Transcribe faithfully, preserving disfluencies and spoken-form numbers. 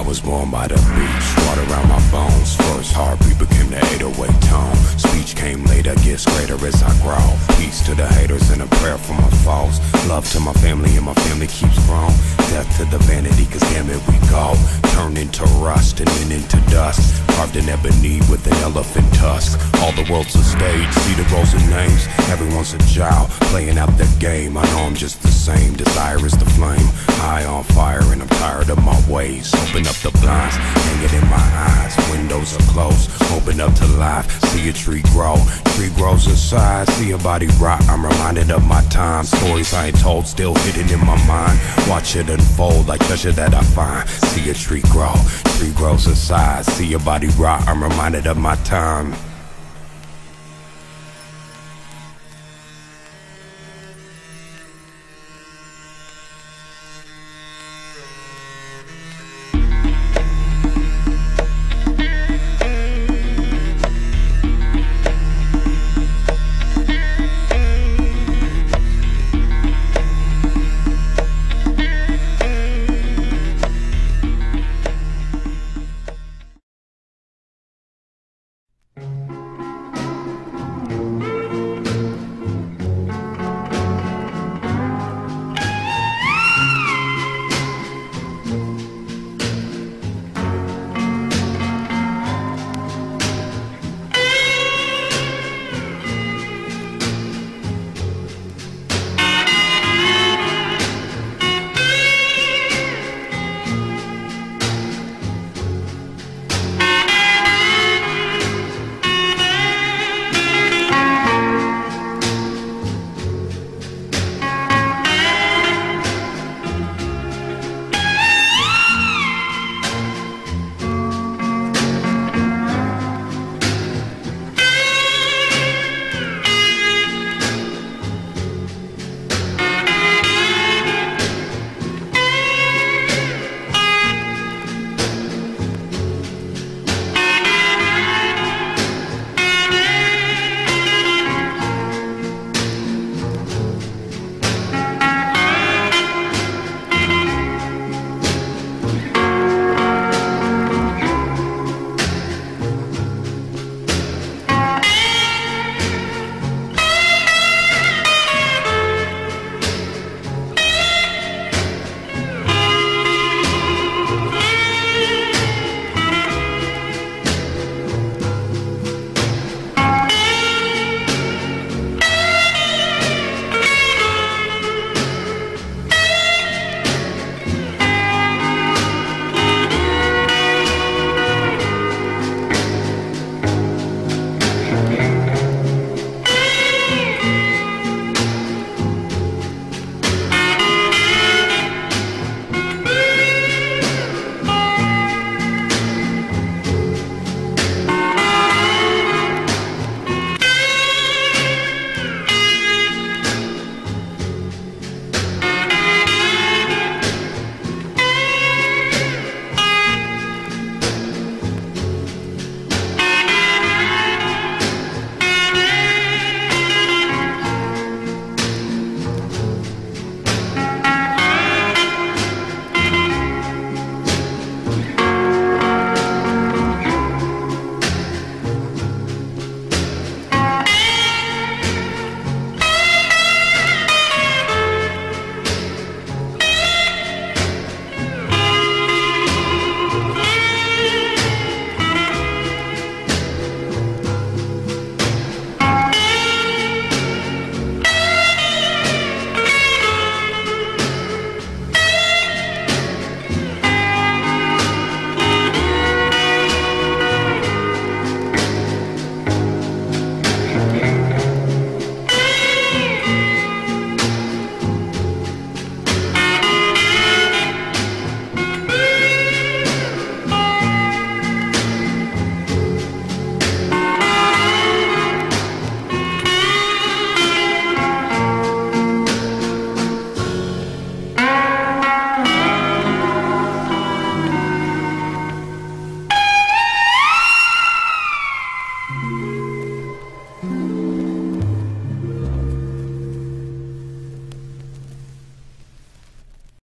was born by the beach, water around my bones. First heartbeat became the eight oh eight tone. Speech came later, gets greater as I grow. Peace to the haters and a prayer for my foes. Love to my family and my family keeps growing. Death to the vanity, cause damn it we go. Turn into rust and then into dust. Carved in ebony with an elephant tusk. All the world's a stage, see the roles and names. Everyone's a child, playing out their game. I know I'm just the same, desire is the flame. High on fire and I'm tired of my ways. Open up the blinds, hang it in my eyes. Windows are closed, open up to life. See a tree grow, tree grows inside. See a body rot, I'm reminded of my time. Stories I ain't told, still hidden in my mind. Watch it unfold like treasure that I find. See a tree grow, tree grows inside. See a body rot, I'm reminded of my time.